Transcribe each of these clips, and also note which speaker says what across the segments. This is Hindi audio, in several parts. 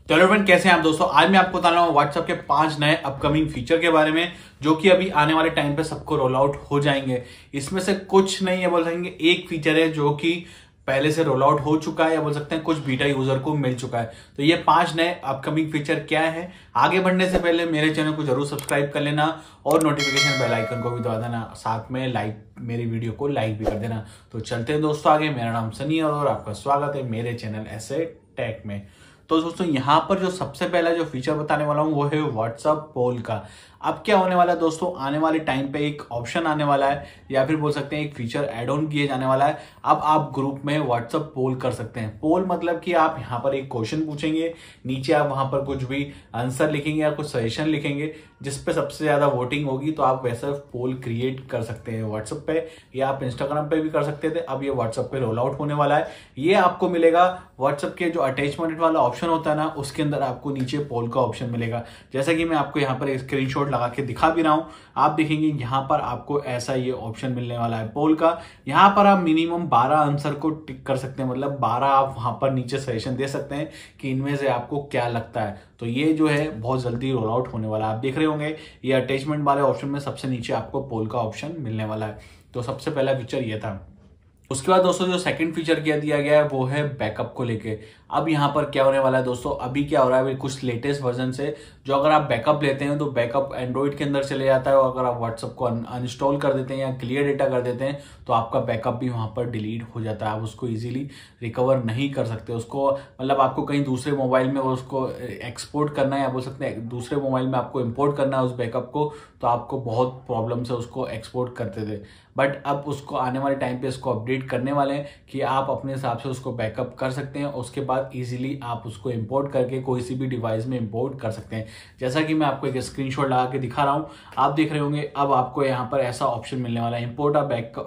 Speaker 1: तो एवरीवन, कैसे हैं आप दोस्तों। आज मैं आपको बता रहा हूँ व्हाट्सएप के 5 नए अपकमिंग फीचर के बारे में, जो कि अभी आने वाले टाइम पे सबको रोल आउट हो जाएंगे। इसमें से कुछ नहीं है बोल सकेंगे, एक फीचर है जो कि पहले से रोल आउट हो चुका है या बोल सकते हैं कुछ बीटा यूजर को मिल चुका है। तो ये 5 नए अपकमिंग फीचर क्या है, आगे बढ़ने से पहले मेरे चैनल को जरूर सब्सक्राइब कर लेना और नोटिफिकेशन बेल आइकन को भी दबा देना, साथ में लाइक मेरी वीडियो को लाइक भी कर देना। तो चलते हैं दोस्तों आगे। मेरा नाम सनी और आपका स्वागत है मेरे चैनल ऐसे टेक में। तो दोस्तों यहाँ पर जो सबसे पहला जो फीचर बताने वाला हूँ वो है व्हाट्सएप पोल का। अब क्या होने वाला है दोस्तों, आने वाले टाइम पे एक ऑप्शन आने वाला है या फिर बोल सकते हैं एक फीचर ऐड ऑन किए जाने वाला है। अब आप ग्रुप में व्हाट्सएप पोल कर सकते हैं। पोल मतलब कि आप यहाँ पर एक क्वेश्चन पूछेंगे, नीचे आप वहां पर कुछ भी आंसर लिखेंगे या कुछ सजेशन लिखेंगे, जिसपे सबसे ज्यादा वोटिंग होगी तो आप वैसा पोल क्रिएट कर सकते हैं व्हाट्सएप पे, या आप इंस्टाग्राम पे भी कर सकते थे। अब ये व्हाट्सएप पे रोल आउट होने वाला है। ये आपको मिलेगा व्हाट्सएप के जो अटैचमेंट वाला ऑप्शन होता है ना, उसके अंदर आपको नीचे पोल का ऑप्शन मिलेगा। जैसा कि मैं आपको यहाँ पर एक स्क्रीनशॉट लगा के दिखा भी रहा हूं, आप देखेंगे यहाँ पर आपको ऐसा ये ऑप्शन मिलने वाला है पोल का। यहाँ पर आप मिनिमम 12 आंसर को टिक कर सकते हैं, मतलब 12 आप वहां पर नीचे सजेशन दे सकते हैं कि इनमें से आपको क्या लगता है। तो ये जो है बहुत जल्दी रोल आउट होने वाला है। आप देख रहे होंगे ये अटैचमेंट वाले ऑप्शन में सबसे नीचे आपको पोल का ऑप्शन मिलने वाला है। तो सबसे पहला फीचर ये था। उसके बाद दोस्तों जो सेकंड फीचर क्या दिया गया है वो है बैकअप को लेके। अब यहाँ पर क्या होने वाला है दोस्तों, अभी क्या हो रहा है कुछ लेटेस्ट वर्जन से जो अगर आप बैकअप लेते हैं तो बैकअप एंड्रॉइड के अंदर चले जाता है, और अगर आप व्हाट्सएप को अनइंस्टॉल कर देते हैं या क्लियर डेटा कर देते हैं तो आपका बैकअप भी वहां पर डिलीट हो जाता है। आप उसको इजीली रिकवर नहीं कर सकते उसको, मतलब आपको कहीं दूसरे मोबाइल में उसको एक्सपोर्ट करना है या बोल सकते हैं दूसरे मोबाइल में आपको इम्पोर्ट करना है उस बैकअप को, तो आपको बहुत प्रॉब्लम से उसको एक्सपोर्ट करते थे। बट अब उसको आने वाले टाइम पे इसको अपडेट करने वाले हैं कि आप अपने हिसाब से उसको बैकअप कर सकते हैं। उसके बाद इजीली आप उसको इंपोर्ट करके कोई सी भी डिवाइस में इंपोर्ट कर सकते हैं। जैसा कि मैं आपको एक स्क्रीनशॉट लगा के दिखा रहा हूं, आप देख रहे होंगे अब आपको यहाँ पर ऐसा ऑप्शन मिलने वाला है इंपोर्ट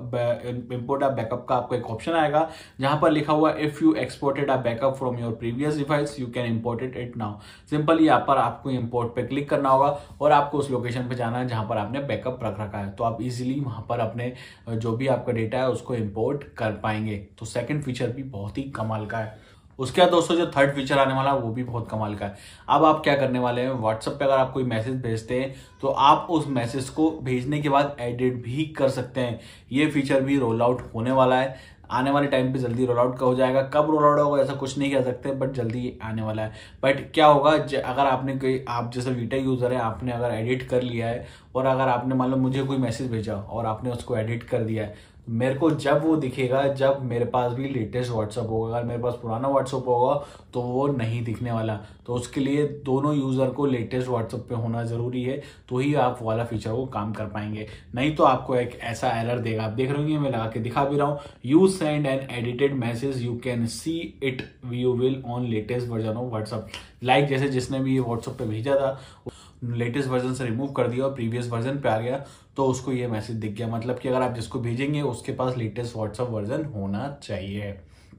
Speaker 1: अ बैकअप का। आपको एक ऑप्शन आएगा जहां पर लिखा हुआ if you exported a backup from your previous device you can import it now. Simple यहाँ पर आपको इंपोर्ट पे क्लिक करना होगा और आपको उस लोकेशन पे जाना है जहां पर आपने बैकअप रख रखा है। तो आप इजीली वहां पर अपने जो भी आपका डेटा है उसको इंपोर्ट कर पाएंगे। तो सेकंड फीचर भी बहुत ही कमाल का है। उसके बाद दोस्तों जो थर्ड फीचर आने वाला है वो भी बहुत कमाल का है। अब आप क्या करने वाले हैं, व्हाट्सएप पे अगर आप कोई मैसेज भेजते हैं तो आप उस मैसेज को भेजने के बाद एडिट भी कर सकते हैं। ये फीचर भी रोल आउट होने वाला है, आने वाले टाइम पे जल्दी रोल आउट हो जाएगा। कब रोल आउट होगा ऐसा कुछ नहीं कह सकते, बट जल्दी आने वाला है। बट क्या होगा, अगर आपने कोई, आप जैसे वीटा यूजर है, आपने अगर एडिट कर लिया है और अगर आपने मान लो मुझे कोई मैसेज भेजा और आपने उसको एडिट कर दिया है, मेरे को जब वो दिखेगा जब मेरे पास भी लेटेस्ट व्हाट्सअप होगा। अगर मेरे पास पुराना व्हाट्सअप होगा तो वो नहीं दिखने वाला। तो उसके लिए दोनों यूजर को लेटेस्ट व्हाट्सअप पे होना जरूरी है, तो ही आप वाला फीचर को काम कर पाएंगे। नहीं तो आपको एक ऐसा एरर देगा। आप देख रहे होंगे, मैं लगा के दिखा भी रहा हूँ, you send an edited message you can see it you will on latest version of WhatsApp. Like जैसे जिसने भी ये व्हाट्सअप पे भेजा था लेटेस्ट वर्जन से रिमूव कर दिया और प्रीवियस वर्जन पे आ गया तो उसको ये मैसेज दिख गया। मतलब कि अगर आप जिसको भेजेंगे उसके पास लेटेस्ट व्हाट्सएप वर्जन होना चाहिए।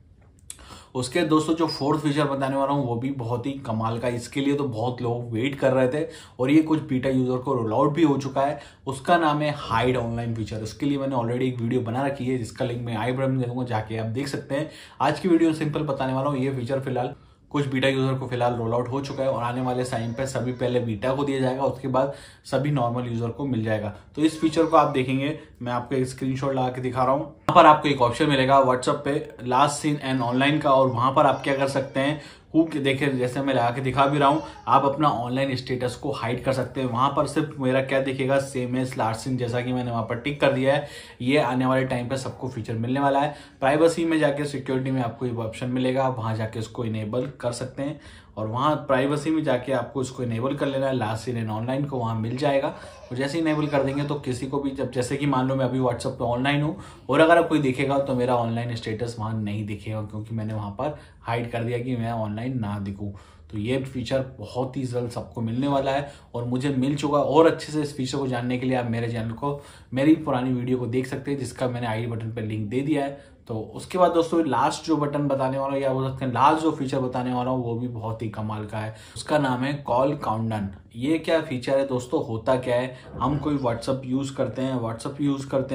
Speaker 1: उसके दोस्तों जो फोर्थ फीचर बताने वाला हूँ वो भी बहुत ही कमाल का। इसके लिए तो बहुत लोग वेट कर रहे थे और ये कुछ बीटा यूजर को रोल आउट भी हो चुका है। उसका नाम है हाइड ऑनलाइन फीचर। इसके लिए मैंने ऑलरेडी एक वीडियो बना रखी है जिसका लिंक मैं आई बटन में दे दूंगा, जाके आप देख सकते हैं। आज की वीडियो सिंपल बताने वाला हूँ। ये फीचर फिलहाल कुछ बीटा यूजर को फिलहाल रोल आउट हो चुका है और आने वाले टाइम पे सभी पहले बीटा को दिया जाएगा, उसके बाद सभी नॉर्मल यूजर को मिल जाएगा। तो इस फीचर को आप देखेंगे, मैं आपको एक स्क्रीनशॉट लगा के दिखा रहा हूँ। वहां पर आपको एक ऑप्शन मिलेगा व्हाट्सएप पे लास्ट सीन एंड ऑनलाइन का, और वहां पर आप क्या कर सकते हैं, देखिए जैसे मैं लगा के दिखा भी रहा हूं, आप अपना ऑनलाइन स्टेटस को हाइड कर सकते हैं। वहां पर सिर्फ मेरा क्या दिखेगा, सेम एज लास्ट सीन, जैसा कि मैंने वहां पर टिक कर दिया है। ये आने वाले टाइम पे सबको फीचर मिलने वाला है। प्राइवेसी में जाके सिक्योरिटी में आपको ये ऑप्शन मिलेगा, वहां जाके उसको इनेबल कर सकते हैं और वहां प्राइवेसी में जाके आपको इसको इनेबल कर लेना है। लास्ट सीन एंड ऑनलाइन को वहां मिल जाएगा और जैसे इनेबल कर देंगे तो किसी को भी, जब जैसे कि मान लो मैं अभी व्हाट्सएप पे ऑनलाइन हूं और अगर कोई दिखेगा तो मेरा ऑनलाइन स्टेटस वहां नहीं दिखेगा, क्योंकि मैंने वहां पर हाइड कर दिया कि मैं ऑनलाइन ना दिखूं। तो ये फीचर बहुत ही जल्द सबको मिलने वाला है और मुझे मिल चुका है। और अच्छे से इस फीचर को जानने के लिए आप मेरे चैनल को, मेरी पुरानी वीडियो को देख सकते हैं, जिसका मैंने आई बटन पर लिंक दे दिया है। तो उसके बाद दोस्तों लास्ट जो बटन बताने वाला हूं, या बोल सकते हैं लास्ट जो फीचर बताने वाला हूं, वो भी बहुत ही कमाल का है। उसका नाम है कॉल काउंटडाउन। ये क्या फीचर है दोस्तों, होता क्या है, हम कोई व्हाट्सएप यूज करते हैं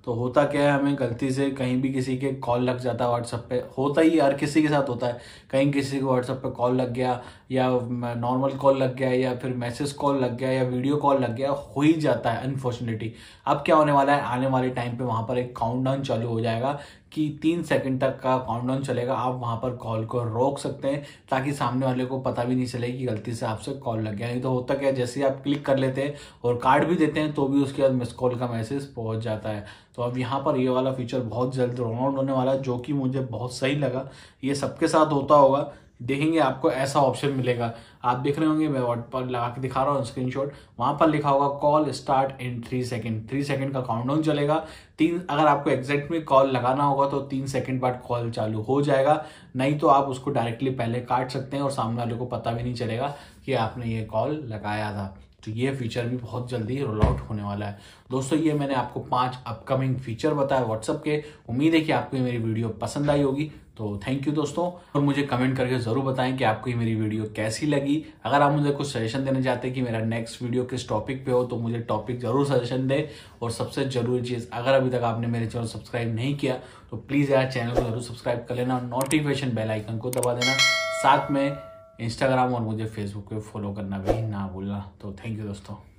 Speaker 1: तो होता क्या है, हमें गलती से कहीं भी किसी के कॉल लग जाता है व्हाट्सएप पे, होता ही हर किसी के साथ होता है, कहीं किसी को व्हाट्सएप पे कॉल लग गया या नॉर्मल कॉल लग गया या फिर मैसेज कॉल लग गया या वीडियो कॉल लग गया, हो ही जाता है अनफॉर्चुनेटली। अब क्या होने वाला है, आने वाले टाइम पे वहां पर एक काउंटडाउन चालू हो जाएगा कि 3 सेकंड तक का काउंटडाउन चलेगा। आप वहां पर कॉल को रोक सकते हैं ताकि सामने वाले को पता भी नहीं चले कि गलती से आपसे कॉल लग गया। नहीं तो होता क्या है, जैसे ही आप क्लिक कर लेते हैं और कार्ड भी देते हैं तो भी उसके बाद मिस कॉल का मैसेज पहुंच जाता है। तो अब यहाँ पर ये वाला फीचर बहुत जल्द रोल आउट होने वाला है, जो कि मुझे बहुत सही लगा। ये सबके साथ होता होगा, देखेंगे आपको ऐसा ऑप्शन मिलेगा। आप देख रहे होंगे, मैं व्हाट्सएप पर लगा के दिखा रहा हूँ स्क्रीनशॉट, वहां पर लिखा होगा call start in 3 second. 3 second का काउंटडाउन चलेगा। अगर आपको एग्जैक्ट में कॉल लगाना होगा तो 3 सेकंड बाद कॉल चालू हो जाएगा, नहीं तो आप उसको डायरेक्टली पहले काट सकते हैं और सामने वाले को पता भी नहीं चलेगा कि आपने ये कॉल लगाया था। तो ये फीचर भी बहुत जल्दी रोल आउट होने वाला है। दोस्तों ये मैंने आपको 5 अपकमिंग फीचर बताया व्हाट्सएप के। उम्मीद है कि आपको ये मेरी वीडियो पसंद आई होगी। तो थैंक यू दोस्तों, और मुझे कमेंट करके जरूर बताएं कि आपको ये मेरी वीडियो कैसी लगी। अगर आप मुझे कुछ सजेशन देना चाहते हैं कि मेरा नेक्स्ट वीडियो किस टॉपिक पे हो तो मुझे टॉपिक जरूर सजेशन दें। और सबसे जरूरी चीज, अगर अभी तक आपने मेरे चैनल सब्सक्राइब नहीं किया तो प्लीज यार चैनल को जरूर सब्सक्राइब कर लेना और नोटिफिकेशन बेल आइकन को दबा देना। साथ में इंस्टाग्राम और मुझे फेसबुक पे फॉलो करना भी ना भूलना। तो थैंक यू दोस्तों।